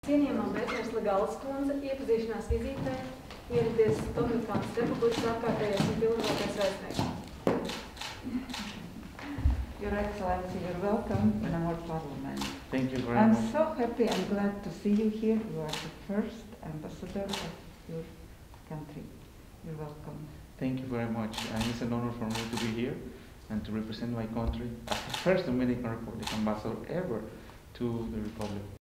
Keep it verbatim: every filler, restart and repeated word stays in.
Cienījamā Beitnere-Le Gallas kundze iepazīšanās vizītē ieradies Dominikānas Republikas ārkārtējais un pilnvarotais vēstnieks. Your Excellency, you're welcome in our Parliament. Thank you very I'm much. so happy and glad to see you here. You are the first ambassador of your country. You're welcome. Thank you very much. And it's an honor for me to be here and to represent my country as the first Dominican Republic ambassador ever to the Republic.